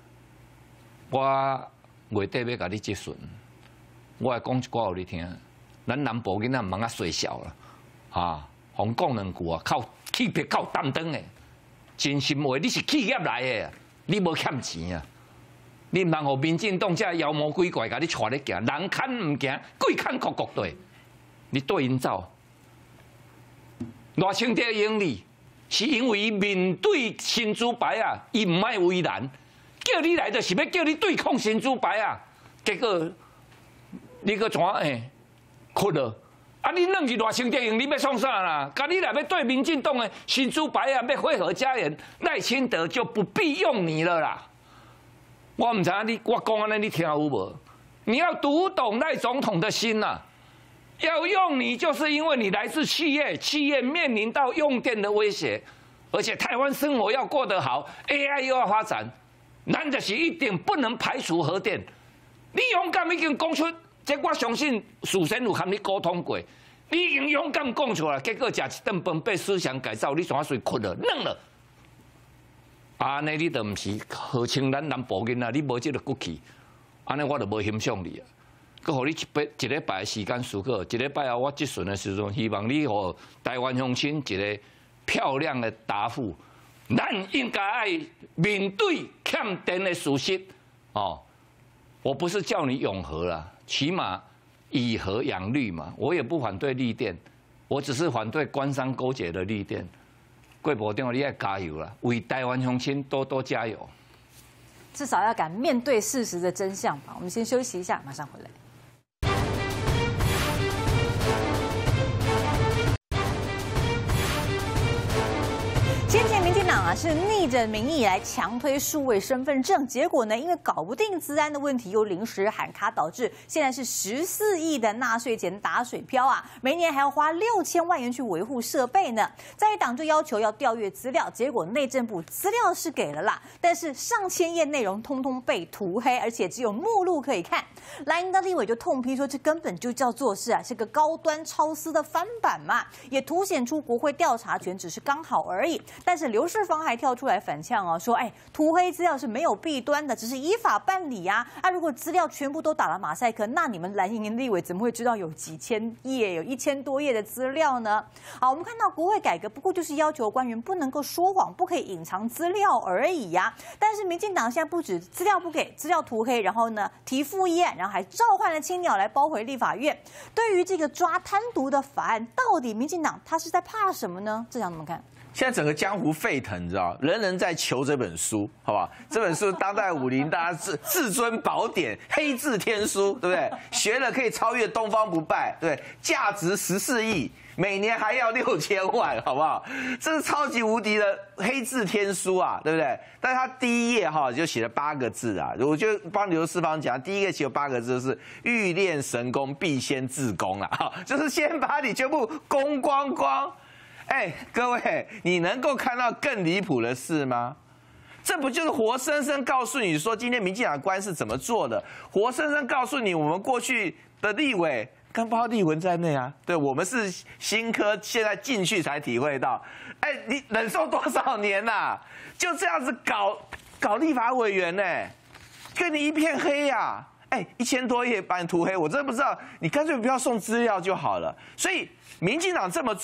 我月底要甲你结顺，我会讲一寡互你听。咱南部囡仔唔通啊衰小啦，啊，互讲两句啊，靠气魄靠担当的，真心话，你是企业来的，你无欠钱啊。你唔通互民进党这妖魔鬼怪，甲你带咧行，人砍唔行，鬼砍国国队，你对因走。赖清德英利是因为伊面对新猪白啊，伊唔爱为难，叫你来就是要叫你对抗新猪白啊，结果你个怎诶哭了？啊，你弄是赖清德英，你要创啥啦？甲你来要对民进党的新猪白啊，要会合家园，赖清德就不必用你了啦。我唔知影你，我讲安尼你听有无？你要读懂赖总统的心呐、啊，要用你，就是因为你来自企业，企业面临到用电的威胁，而且台湾生活要过得好 ，A I 又要发展，咱就是一定不能排除核电。你勇敢已经讲出，这我相信蜀先有和你沟通过，你已经勇敢讲出来，结果食一顿饭被思想改造，你怎啊睡困了、愣了？啊，安尼你都唔是号称咱南部囡仔，你无这个骨气，安尼我就无欣赏你啊。佮互你一百一礼拜的时间思考，一礼拜后我质询的时阵，希望你互台湾乡亲一个漂亮的答复。咱应该爱面对欠电的事实哦。我不是叫你永和啦，起码以和养绿嘛。我也不反对绿电，我只是反对官商勾结的绿电。贵部长，你要加油啦！为台湾乡亲多多加油。 至少要敢面对事实的真相吧。我们先休息一下，马上回来。先前民进党啊是逆着民意来强推数位身份证，结果呢，因为搞不定资安的问题，又临时喊卡，导致现在是十四亿的纳税钱打水漂啊！每年还要花六千万元去维护设备呢。在野党就要求要调阅资料，结果内政部资料是给了啦，但是上千页内容通通被涂黑，而且只有目录可以看。蓝营的立委就痛批说，这根本就叫做是啊，是个高端超私的翻版嘛，也凸显出国会调查权只是刚好而已。但是刘世芳还跳出来反呛哦，说哎，涂黑资料是没有弊端的，只是依法办理啊。啊，如果资料全部都打了马赛克，那你们蓝营立委怎么会知道有几千页、有一千多页的资料呢？好，我们看到国会改革不过就是要求官员不能够说谎，不可以隐藏资料而已呀、啊。但是民进党现在不止资料不给，资料涂黑，然后呢提复议案，然后还召唤了青鸟来包回立法院。对于这个抓贪渎的法案，到底民进党他是在怕什么呢？这想怎么看？ 现在整个江湖沸腾，你知道，人人在求这本书，好不好？这本书当代武林大家至至尊宝典，黑字天书，对不对？学了可以超越东方不败，对，价值十四亿，每年还要六千万，好不好？这是超级无敌的黑字天书啊，对不对？但是他第一页哈就写了八个字啊，我就帮刘世芳讲，第一个写有八个字，就是欲练神功，必先自宫啊，哈，就是先把你全部攻光光。哎，各位，你能够看到更离谱的事吗？这不就是活生生告诉你说，今天民进党官是怎么做的？活生生告诉你，我们过去的立委跟包括立文在内啊，对，我们是新科，现在进去才体会到。哎，你忍受多少年呐、啊？就这样子搞搞立法委员呢、欸，跟你一片黑呀、啊！哎，一千多页把你涂黑，我真的不知道，你干脆不要送资料就好了。所以民进党这么做。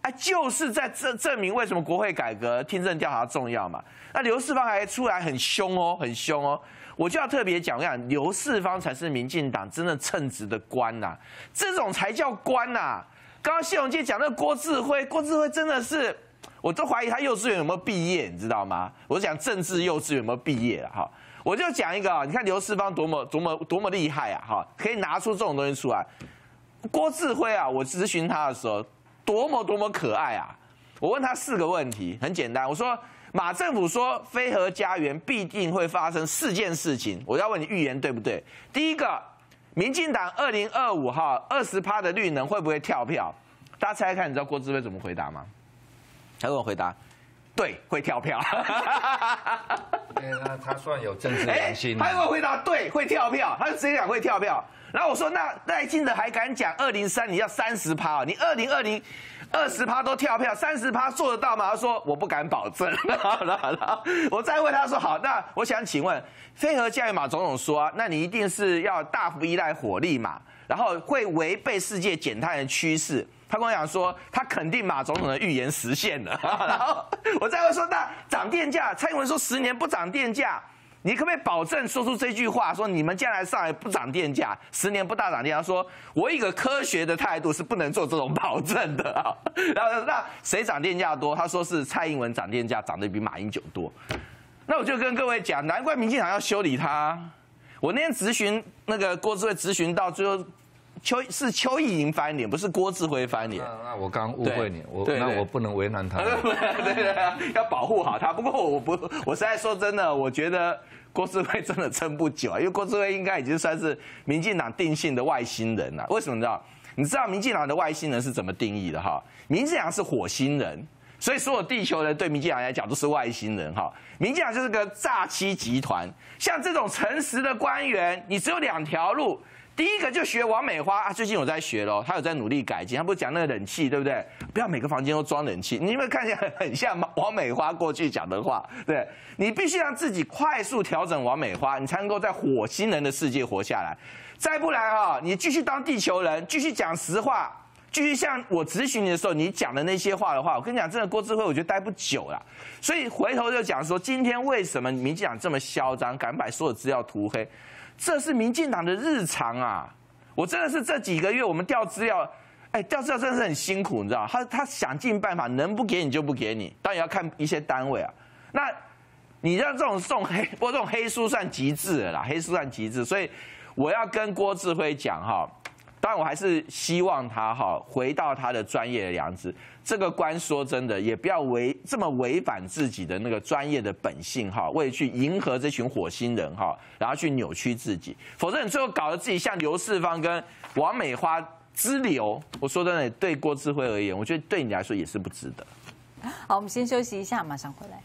哎，就是在证证明为什么国会改革、听证调查重要嘛。那刘世芳还出来很凶哦，很凶哦。我就要特别讲，我讲刘世芳才是民进党真正称职的官呐、啊，这种才叫官呐、啊。刚刚谢龙介讲那个郭志辉，郭志辉真的是，我都怀疑他幼稚园有没有毕业，你知道吗？我讲政治幼稚园有没有毕业了哈。我就讲一个啊，你看刘世芳多么多么多么厉害啊哈，可以拿出这种东西出来。郭志辉啊，我咨询他的时候。多么多么可爱啊！我问他四个问题，很简单。我说马政府说非核家园必定会发生四件事情，我要问你预言对不对？第一个，民进党二零二五哈二十趴的绿能会不会跳票？大家猜猜看，你知道郭志辉怎么回答吗？他跟我回答，对，会跳票。 因为他他算有政治良心、啊欸。他跟我回答，对，会跳票，他就直接讲会跳票。然后我说，那赖清德还敢讲二零三你要三十趴，你二零二零二十趴都跳票，三十趴做得到吗？他说我不敢保证。然后我再问他说，好，那我想请问，非核家园马总统说、啊，那你一定是要大幅依赖火力嘛，然后会违背世界减碳的趋势。他跟我讲说，他肯定马总统的预言实现了。然后我再问说，那涨电价，蔡英文说十年不涨电价。你可不可以保证说出这句话？说你们将来上来不涨电价，十年不大涨电价。说我一个科学的态度是不能做这种保证的啊。然后那谁涨电价多？他说是蔡英文涨电价涨得比马英九多。那我就跟各位讲，难怪民进党要修理他。我那天质询那个郭志辉，质询到最后，邱是邱意莹翻脸，不是郭志辉翻脸。 那那我刚误会你，我对对那我不能为难他。 对对对，要保护好他。不过我不，我实在说真的，我觉得郭志辉真的撑不久啊，因为郭志辉应该已经算是民进党定性的外星人了。为什么你知道？你知道民进党的外星人是怎么定义的哈？民进党是火星人，所以所有地球人对民进党来讲都是外星人哈。民进党就是个诈欺集团，像这种诚实的官员，你只有两条路。第一个就学王美花啊，最近有在学咯，他有在努力改进。他不是讲那个冷气，对不对？不要每个房间都装冷气，你有没有看起来很像王美花过去讲的话？对，你必须让自己快速调整王美花，你才能够在火星人的世界活下来。再不然啊，你继续当地球人，继续讲实话，继续像我咨询你的时候你讲的那些话的话，我跟你讲，真的郭志辉我觉得待不久了。所以回头就讲说，今天为什么民进党这么嚣张，敢把所有资料涂黑？这是民进党的日常啊！我真的是这几个月我们调资料，哎，调资料真的是很辛苦，你知道？他他想尽办法，能不给你就不给你，当然要看一些单位啊。那你让这种这种黑，不过这种黑书算极致了啦，黑书算极致。所以我要跟郭志辉讲哈，当然我还是希望他哈回到他的专业的良知。这个官说真的，也不要违这么违反自己的那个专业的本性哈，为了去迎合这群火星人哈，然后去扭曲自己，否则你最后搞得自己像刘世芳跟王美花之流。我说真的，对郭志辉而言，我觉得对你来说也是不值得。 好，我们先休息一下，马上回来。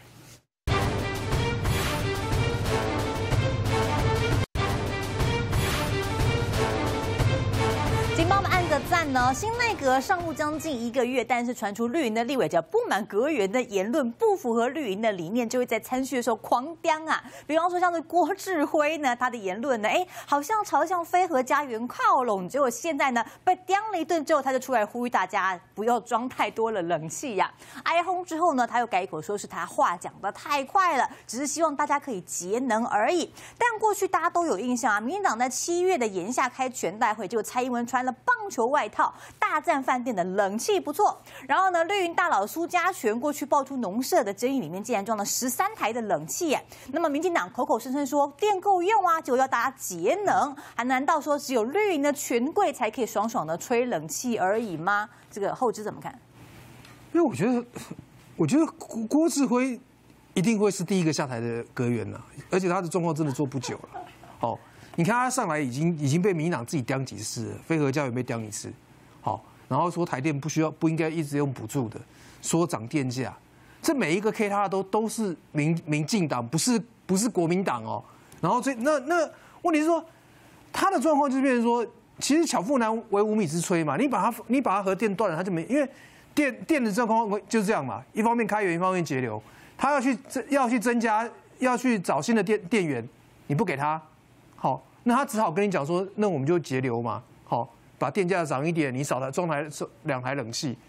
警方的案子赞呢，新内阁上路将近一个月，但是传出绿营的立委者不满阁员的言论不符合绿营的理念，就会在参叙的时候狂刁啊。比方说像是郭志辉呢，他的言论呢，哎，好像朝向非核家园靠拢，结果现在呢被刁了一顿之后，他就出来呼吁大家不要装太多了冷气呀、啊。挨轰之后呢，他又改口说是他话讲得太快了，只是希望大家可以节能而已。但过去大家都有印象啊，民进党在七月的炎夏开全代会，结果蔡英文穿了棒球外套，大赞饭店的冷气不错。然后呢，绿营大佬苏家全过去爆出农舍的争议，里面竟然装了十三台的冷气耶。那么民进党口口声声说电够用啊，结果要大家节能，还难道说只有绿营的权贵才可以爽爽的吹冷气而已吗？这个后知怎么看？ 因为我觉得，我觉得郭郭志辉一定会是第一个下台的阁员了，而且他的状况真的做不久了。好、哦，你看他上来已经已经被民进党自己刁几次了，非核家园被刁一次，好、哦，然后说台电不需要不应该一直用补助的，说涨电价，这每一个 K 他都都是民民进党，不是不是国民党哦。然后所以那那问题是说，他的状况就变成说，其实巧妇难为无米之炊嘛，你把它你把它核电断了，他就没因为。电电的状况就是这样嘛，一方面开源，一方面节流。他要去要去增加，要去找新的电电源，你不给他，好，那他只好跟你讲说，那我们就节流嘛，好，把电价涨一点，你少台装台两台冷气。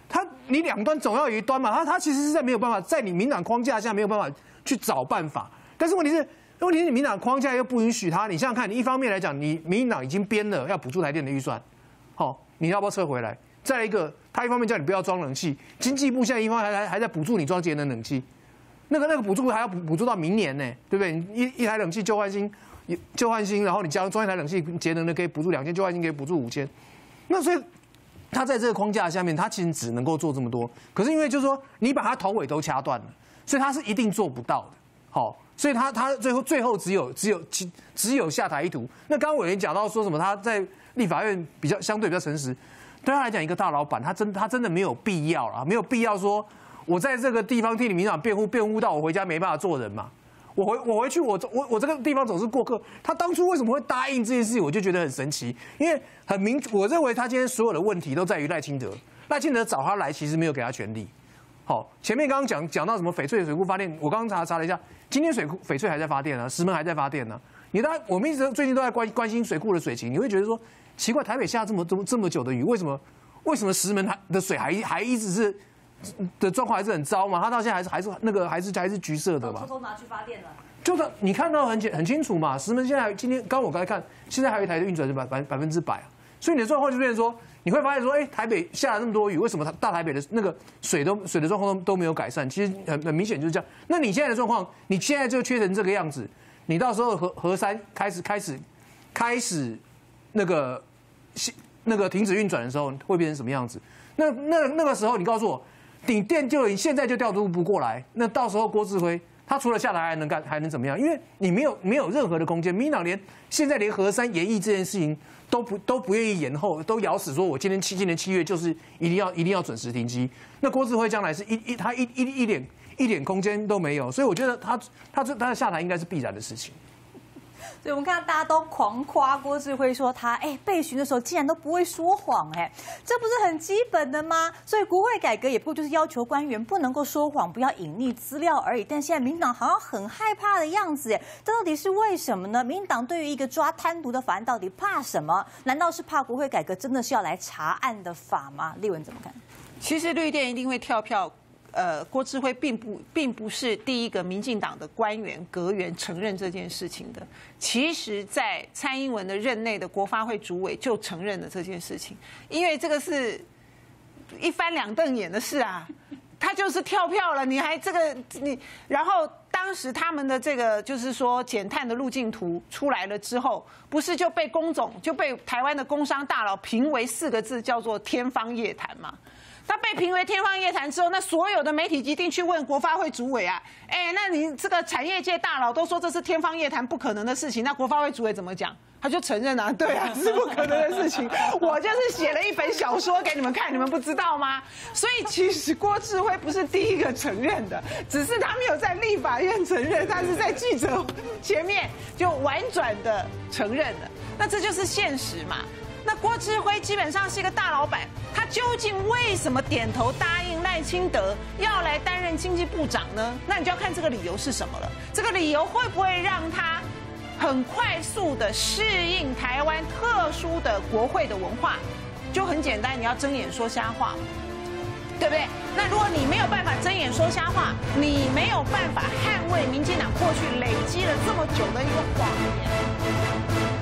他你两端总要有一端嘛，他他其实是在没有办法在你民党框架下没有办法去找办法，但是问题是。问题是你民党框架又不允许他，你想想看，你一方面来讲，你民进党已经编了要补助台电的预算，好、哦，你要不要撤回来？再来一个，他一方面叫你不要装冷气，经济部现在一方面还还还在补助你装节能冷气，那个那个补助还要补补助到明年呢，对不对？一一台冷气旧换新，旧换新，然后你加装一台冷气节能的可以补助两千，旧换新可以补助五千，那所以他在这个框架下面，他其实只能够做这么多。可是因为就是说你把他头尾都掐断了，所以他是一定做不到的，好、哦。所以他他最后最后只有只有只只有下台一途。那刚刚委员讲到说什么他在立法院比较相对比较诚实，对他来讲一个大老板，他真他真的没有必要啦，没有必要说我在这个地方替你民党辩护辩护到我回家没办法做人嘛。我回我回去我我我这个地方总是过客。他当初为什么会答应这件事情，我就觉得很神奇，因为很明我认为他今天所有的问题都在于赖清德，赖清德找他来其实没有给他权利。好，前面刚刚讲讲到什么翡翠水库发电，我刚刚查查了一下。今天水库翡翠还在发电呢，石门还在发电呢。你大我们一直最近都在关关心水库的水情，你会觉得说奇怪，台北下这么这么这么久的雨，为什么为什么石门的水还还一直是的状况还是很糟嘛？它到现在还是还是那个还是还是橘色的嘛？ 偷偷拿去发电了。 就是你看到很很清楚嘛，石门现在今天刚我刚才看，现在还有一台的运转是百百百分之百啊。所以你的状况就变成说，你会发现说，哎，台北下了那么多雨，为什么大台北的那个水都水的状况都都没有改善？其实很很明显就是这样。那你现在的状况，你现在就缺成这个样子，你到时候核核三开始开始开始那个那个停止运转的时候，会变成什么样子？那那那个时候，你告诉我，你电就你现在就调度不过来，那到时候郭志辉他除了下台还能干还能怎么样？因为你没有没有任何的空间，民进党连现在连核三延议这件事情。都不都不愿意延后，都咬死说，我今年七今年七月就是一定要一定要准时停机。那郭志辉将来是一一他一一一点一点空间都没有，所以我觉得他他他的下台应该是必然的事情。 所以我们看到大家都狂夸郭志辉，说他哎备询的时候竟然都不会说谎，哎，这不是很基本的吗？所以国会改革也不过就是要求官员不能够说谎，不要隐匿资料而已。但现在民进党好像很害怕的样子，哎，这到底是为什么呢？民进党对于一个抓贪渎的法案到底怕什么？难道是怕国会改革真的是要来查案的法吗？立文怎么看？ 其实绿电一定会跳票。呃，郭志辉并不并不是第一个民进党的官员阁员承认这件事情的。其实，在蔡英文的任内的国发会主委就承认了这件事情，因为这个是一翻两瞪眼的事啊。他就是跳票了，你还这个你，然后当时他们的这个就是说减碳的路径图出来了之后，不是就被工总就被台湾的工商大佬评为四个字叫做天方夜谭嘛。他被评为天方夜谭之后，那所有的媒体一定去问国发会主委啊，哎，那你这个产业界大佬都说这是天方夜谭不可能的事情，那国发会主委怎么讲？他就承认啊，对啊，是不可能的事情。我就是写了一本小说给你们看，你们不知道吗？所以其实郭志辉不是第一个承认的，只是他没有在立法院承认，他是在记者前面就婉转的承认了。那这就是现实嘛。那郭志辉基本上是一个大老板，他究竟为什么点头答应赖清德要来担任经济部长呢？那你就要看这个理由是什么了。这个理由会不会让他很快速的适应台湾特殊的国会的文化？就很简单，你要睁眼说瞎话，对不对？那如果你没有办法睁眼说瞎话，你没有办法捍卫民进党过去累积了这么久的一个谎言。